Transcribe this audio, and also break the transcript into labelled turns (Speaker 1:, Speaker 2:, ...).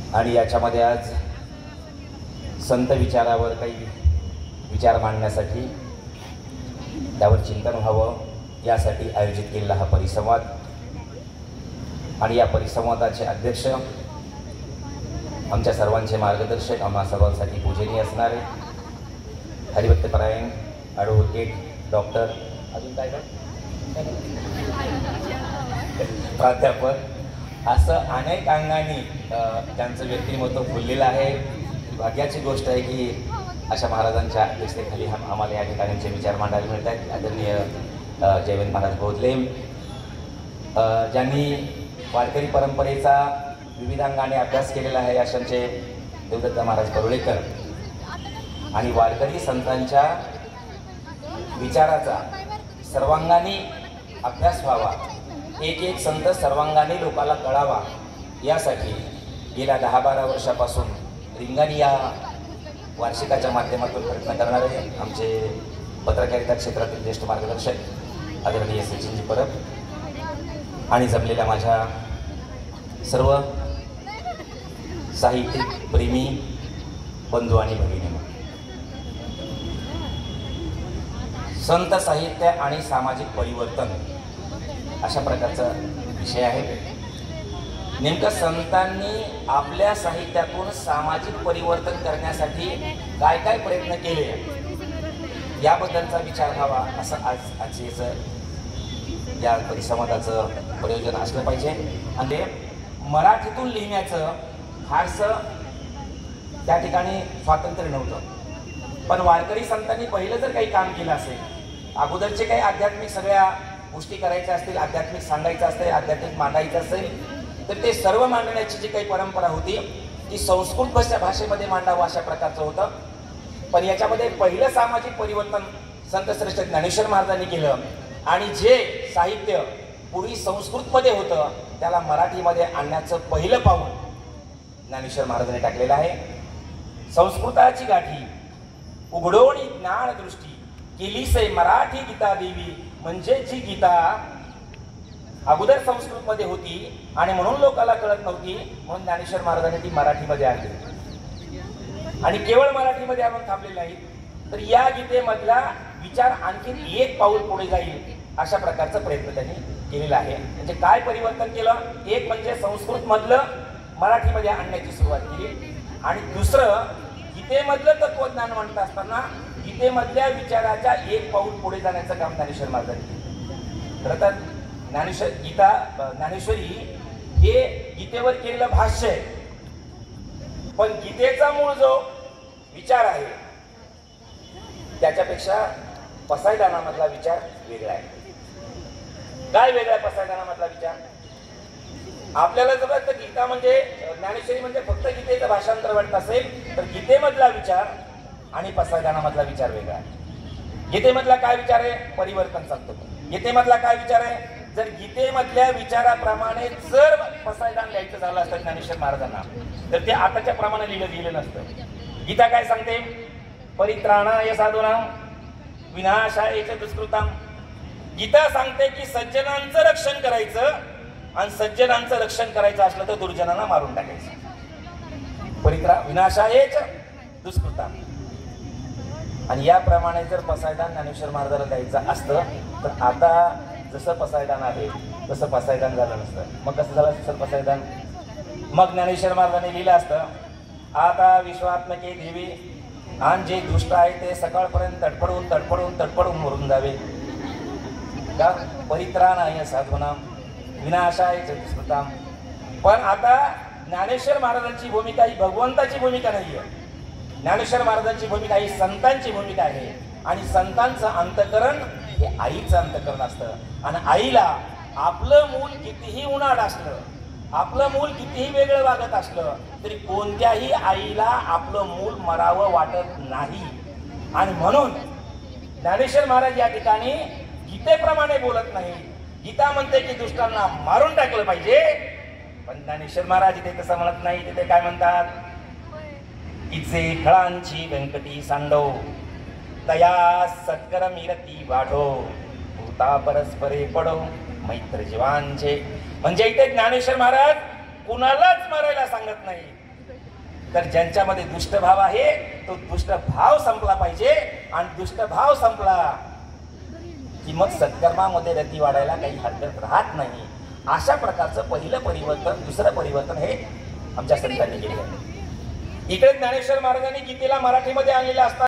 Speaker 1: आणि याच्यामध्ये आज संत विचारावर काही विचार मांडण्यासाठी त्यावर चिंतन व्हावं यासाठी आयोजित केलेला हा परिसंवाद आणि या परिसंवादाचे अध्यक्ष आमच्या सर्वांचे मार्गदर्शक आम्हा सर्वांसाठी पूजनीय असणारे हरिभक्तपरायण ॲडव्होकेट डॉक्टर अजून काय प्राध्यापक असं अनेक अंगांनी ज्यांचं व्यक्तिमत्व फुललेलं आहे. भाग्याची गोष्ट आहे की अशा महाराजांच्या अध्यक्षतेखाली आम्हाला या ठिकाणचे विचार मांडायला मिळत आहेत. आदरणीय जयवंत महाराज बोधले ज्यांनी वारकरी परंपरेचा विविध अंगाने अभ्यास केलेला आहे अशांचे देवदत्त महाराज परुळेकर आणि वारकरी संतांच्या विचाराचा सर्वांगाने अभ्यास व्हावा, एक एक संत सर्वांगाने लोकाला कळावा यासाठी गेल्या 10-12 वर्षापासून रिंगाणी या वार्षिकाच्या माध्यमातून प्रयत्न करणारे आमचे पत्रकारिता क्षेत्रातील ज्येष्ठ मार्गदर्शक आदरणीय सचिनजी परब आणि जमलेल्या माझ्या सर्व साहित्यिक प्रेमी बंधू आणि भगिनी, संत साहित्य आणि सामाजिक परिवर्तन अशा प्रकारचा विषय आहे. नेमकं संतांनी आपल्या साहित्यातून सामाजिक परिवर्तन करण्यासाठी काय काय प्रयत्न केले याबद्दलचा विचार व्हावा असं आजचं या परिसंवादाचं प्रयोजन असलं पाहिजे. आणि मराठीतून लिहिण्याचं फारसं त्या ठिकाणी स्वातंत्र्य नव्हतं, पण वारकरी संतांनी पहिलं जर काही काम केलं असेल, अगोदरचे काही आध्यात्मिक सगळ्या गोष्टी करायच्या असतील, आध्यात्मिक सांगायचं असेल, आध्यात्मिक मांडायचं असेल तर ते सर्व मांडण्याची जी काही परंपरा होती ती संस्कृत भाषेमध्ये मांडावं अशा प्रकारचं होतं. पण याच्यामध्ये पहिलं सामाजिक परिवर्तन संत श्रेष्ठ ज्ञानेश्वर महाराजांनी केलं आणि जे साहित्य पूर्वी संस्कृतमध्ये होतं त्याला मराठीमध्ये आणण्याचं पहिलं पाऊल ज्ञानेश्वर महाराजांनी टाकलेलं आहे. संस्कृताची गाठी उघडोणी ज्ञान दृष्टी केली से मराठी गीता देवी, म्हणजे जी गीता अगोदर संस्कृतमध्ये होती आणि म्हणून लोकांना कळत नव्हती म्हणून ज्ञानेश्वर महाराजांनी ती मराठीमध्ये आणली आणि केवळ मराठीमध्ये आणून थांबलेले नाही तर या गीतेमधला विचार आणखी एक पाऊल पुढे जाईल अशा प्रकारचा प्रयत्न त्यांनी केलेला आहे. म्हणजे काय परिवर्तन केलं, एक म्हणजे संस्कृत मधलं मराठीमध्ये आणण्याची सुरुवात केली आणि दुसरं गीतेमधलं तत्वज्ञान म्हणत असताना गीतेमधल्या विचाराच्या एक पाऊल पुढे जाण्याचं काम ज्ञानेश्वर महाराजांनी केलं. खरं तर ज्ञानेश्वरी हे गीतेवर केलेलं भाष्य आहे, पण गीतेचा मूळ जो विचार आहे त्याच्यापेक्षा पसायदानामधला विचार वेगळा आहे. काय वेगळा आहे पसायदानामधला विचार? आपल्याला जर वाटतं गीता म्हणजे ज्ञानेश्वरी म्हणजे फक्त गीतेचं भाषांतर वाटत असेल तर गीतेमधला विचार आणि पसायदानामधला विचार वेगळा आहे. गीतेमधला काय विचार आहे? परिवर्तन सांगतो. गीतेमधला काय विचार आहे? जर गीतेमधल्या विचाराप्रमाणे जर पसायदान लिहायचं झालं असतं ज्ञानेश्वर महाराजांना तर ते आताच्या प्रमाणे लिहिलं नसतं. गीता काय सांगते? परित्राणाय साधूनां विनाशाय च दुष्कृतां. गीता सांगते की सज्जनांचं रक्षण करायचं आणि सज्जनांचं रक्षण करायचं असलं तर दुर्जनांना मारून टाकायचं. विनाशाय च दुष्कृतां. आणि याप्रमाणे जर पसायदान ज्ञानेश्वर महाराजाला द्यायचं असतं तर आता जसं पसायदान आहे तसं पसायदान झालं नसतं. मग कसं झालं असतं पसायदान? मग ज्ञानेश्वर महाराजांनी लिहिलं असतं, आता विश्वात्मके देवी आणि जे दुष्ट आहे ते सकाळपर्यंत तडफडून मरून जावे. का? परित्राणाय साधूनां विनाशाय च दुष्कृतां. पण आता ज्ञानेश्वर महाराजांची भूमिका ही भगवंताची भूमिका नाही आहे. ज्ञानेश्वर महाराजांची भूमिका ही संतांची भूमिका आहे आणि संतांचं अंतकरण हे आईचं अंतकरण असतं आणि आईला आपलं मूल कितीही उन्हाळ असलं, आपलं मूल कितीही वेगळं वागत असलं तरी कोणत्याही आईला आपलं मूल मरावं वाटत नाही. आणि म्हणून ज्ञानेश्वर महाराज या ठिकाणी गीतेप्रमाणे बोलत नाही. गीता म्हणते की दुष्टांना मारून टाकलं पाहिजे, पण ज्ञानेश्वर महाराज इथे तसं म्हणत नाही. तिथे काय म्हणतात? इचे खळांची व्यंकटी सांडव तया सत्कर मिरती वाढो भूता परस्परे पडो मैत्र जीवांचे. म्हणजे इथे ज्ञानेश्वर महाराज कुणालाच मारायला सांगत नाही, तर ज्यांच्यामध्ये दुष्ट भाव आहे तो दुष्ट भाव संपला पाहिजे, आणि दुष्ट भाव संपला की मग सत्कर्मामध्ये रती वाढायला काही हरकत राहत नाही. अशा प्रकारचं पहिलं परिवर्तन, दुसरं परिवर्तन हे आमच्या संतांनी केले आहे. इकडे ज्ञानेश्वर महाराजांनी गीतेला मराठीमध्ये आणलेलं असतात.